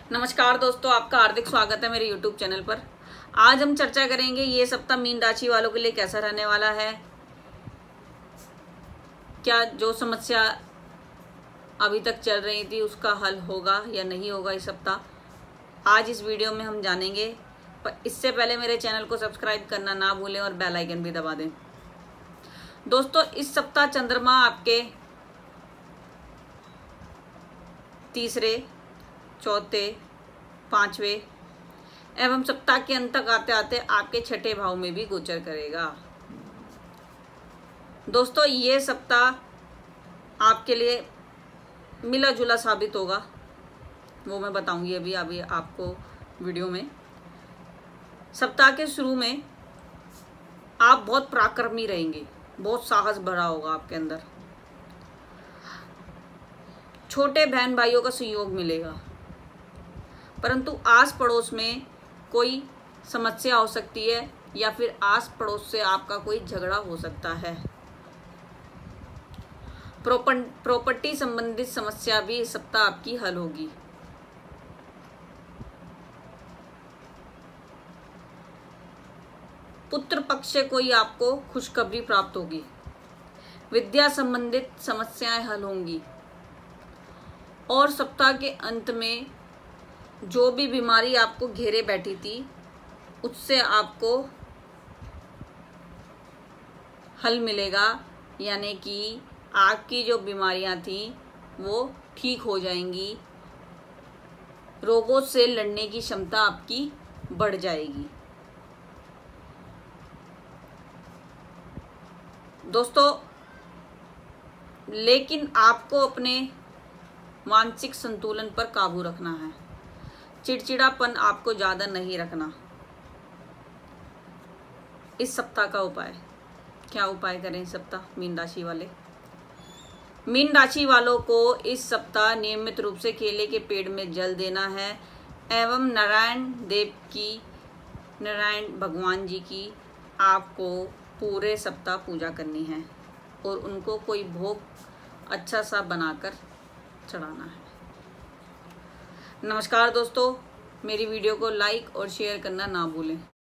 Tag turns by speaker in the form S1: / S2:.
S1: नमस्कार दोस्तों, आपका हार्दिक स्वागत है मेरे YouTube चैनल पर। आज हम चर्चा करेंगे ये सप्ताह मीन राशि वालों के लिए कैसा रहने वाला है। क्या जो समस्या अभी तक चल रही थी उसका हल होगा या नहीं होगा इस सप्ताह, आज इस वीडियो में हम जानेंगे। पर इससे पहले मेरे चैनल को सब्सक्राइब करना ना भूलें और बेल आइकन भी दबा दें। दोस्तों, इस सप्ताह चंद्रमा आपके तीसरे, चौथे, पांचवें एवं सप्ताह के अंत तक आते आते आपके छठे भाव में भी गोचर करेगा। दोस्तों, ये सप्ताह आपके लिए मिला जुला साबित होगा, वो मैं बताऊंगी अभी आपको वीडियो में। सप्ताह के शुरू में आप बहुत पराक्रमी रहेंगे, बहुत साहस भरा होगा आपके अंदर। छोटे बहन भाइयों का सहयोग मिलेगा, परंतु आस पड़ोस में कोई समस्या हो सकती है या फिर आस पड़ोस से आपका कोई झगड़ा हो सकता है। प्रॉपर्टी संबंधित समस्या भी इस सप्ताह आपकी हल होगी। पुत्र पक्ष से कोई आपको खुशखबरी प्राप्त होगी। विद्या संबंधित समस्याएं हल होंगी और सप्ताह के अंत में जो भी बीमारी आपको घेरे बैठी थी उससे आपको हल मिलेगा, यानी कि आपकी जो बीमारियां थी वो ठीक हो जाएंगी। रोगों से लड़ने की क्षमता आपकी बढ़ जाएगी। दोस्तों, लेकिन आपको अपने मानसिक संतुलन पर काबू रखना है। चिड़चिड़ापन आपको ज्यादा नहीं रखना। इस सप्ताह का उपाय, क्या उपाय करें इस सप्ताह मीन राशि वाले? मीन राशि वालों को इस सप्ताह नियमित रूप से केले के पेड़ में जल देना है एवं नारायण भगवान जी की आपको पूरे सप्ताह पूजा करनी है और उनको कोई भोग अच्छा सा बनाकर चढ़ाना है। नमस्कार दोस्तों, मेरी वीडियो को लाइक और शेयर करना ना भूलें।